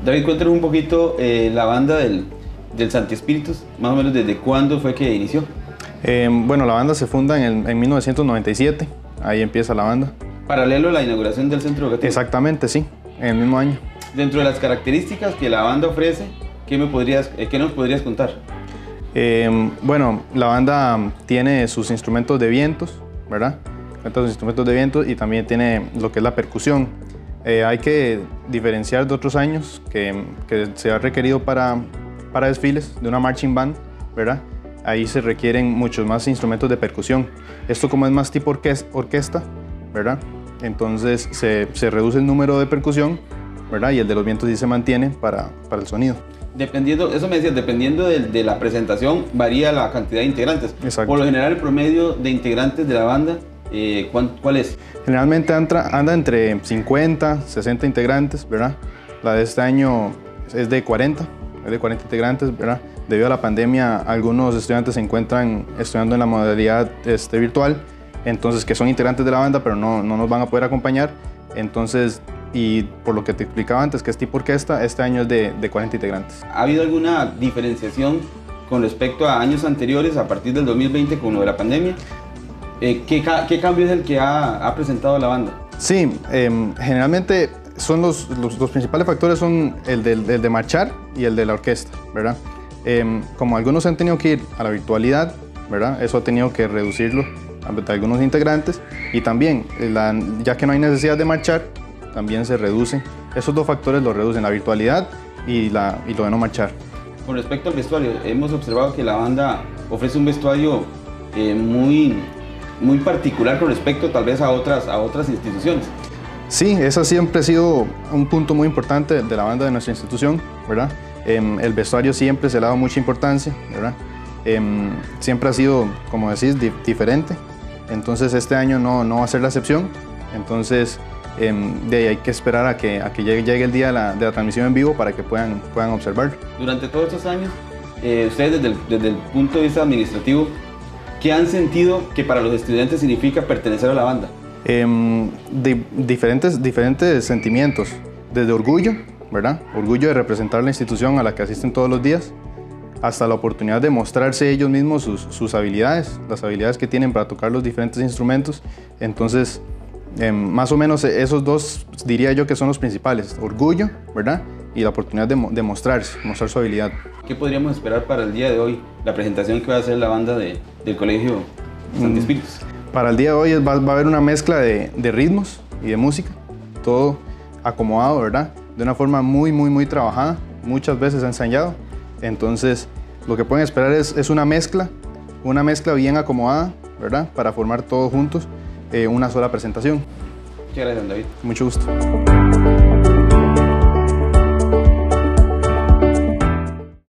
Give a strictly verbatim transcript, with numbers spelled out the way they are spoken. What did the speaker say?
David, cuéntanos un poquito eh, la banda del, del Santi Espíritus, más o menos desde cuándo fue que inició. Eh, bueno, la banda se funda en, el, en mil novecientos noventa y siete, ahí empieza la banda. Paralelo a la inauguración del centro educativo. Exactamente, sí, en el mismo año. Dentro de las características que la banda ofrece, ¿qué, me podrías, eh, qué nos podrías contar? Eh, bueno, la banda tiene sus instrumentos de vientos, ¿verdad? Cuenta sus instrumentos de vientos y también tiene lo que es la percusión. Eh, hay que diferenciar de otros años que, que se ha requerido para, para desfiles de una marching band, ¿verdad? Ahí se requieren muchos más instrumentos de percusión. Esto como es más tipo orquesta, orquesta ¿verdad? Entonces se, se reduce el número de percusión, ¿verdad? Y el de los vientos sí se mantiene para, para el sonido. Dependiendo, eso me decías, dependiendo de, de la presentación varía la cantidad de integrantes. Exacto. Por lo general el promedio de integrantes de la banda, eh, ¿cuál es? Generalmente anda, anda entre cincuenta, sesenta integrantes, ¿verdad? La de este año es de cuarenta, es de cuarenta integrantes, ¿verdad? Debido a la pandemia, algunos estudiantes se encuentran estudiando en la modalidad este, virtual, entonces que son integrantes de la banda, pero no, no nos van a poder acompañar. Entonces, y por lo que te explicaba antes, que es tipo orquesta, este año es de, de cuarenta integrantes. ¿Ha habido alguna diferenciación con respecto a años anteriores, a partir del dos mil veinte, con lo de la pandemia? Eh, ¿qué, ¿Qué cambio es el que ha, ha presentado la banda? Sí, eh, generalmente son los, los, los principales factores son el de, el de marchar y el de la orquesta, ¿verdad? Eh, como algunos han tenido que ir a la virtualidad, ¿verdad? Eso ha tenido que reducirlo a algunos integrantes y también, la, ya que no hay necesidad de marchar, también se reduce. Esos dos factores lo reducen, la virtualidad y, la, y lo de no marchar. Con respecto al vestuario, hemos observado que la banda ofrece un vestuario eh, muy, muy particular con respecto tal vez a otras, a otras instituciones. Sí, ese siempre ha sido un punto muy importante de la banda de nuestra institución, ¿verdad? Eh, el vestuario siempre se le ha dado mucha importancia, ¿verdad? Eh, siempre ha sido, como decís, di diferente. Entonces este año no, no va a ser la excepción. Entonces eh, de ahí hay que esperar a que, a que llegue, llegue el día de la, de la transmisión en vivo para que puedan, puedan observar. Durante todos estos años, eh, ustedes desde el, desde el punto de vista administrativo, ¿qué han sentido que para los estudiantes significa pertenecer a la banda? Eh, di diferentes, diferentes sentimientos, desde orgullo, ¿verdad? Orgullo de representar la institución a la que asisten todos los días, hasta la oportunidad de mostrarse ellos mismos sus, sus habilidades, las habilidades que tienen para tocar los diferentes instrumentos. Entonces, eh, más o menos esos dos diría yo que son los principales, orgullo, ¿verdad? Y la oportunidad de, de mostrarse, mostrar su habilidad. ¿Qué podríamos esperar para el día de hoy, la presentación que va a hacer la banda de, del Colegio Santi Espíritus? Mm, para el día de hoy va, va a haber una mezcla de, de ritmos y de música, todo acomodado, ¿verdad? De una forma muy, muy, muy trabajada, muchas veces ensayado. Entonces, lo que pueden esperar es, es una mezcla, una mezcla bien acomodada, ¿verdad? Para formar todos juntos eh, una sola presentación. Muchas gracias, David. Mucho gusto.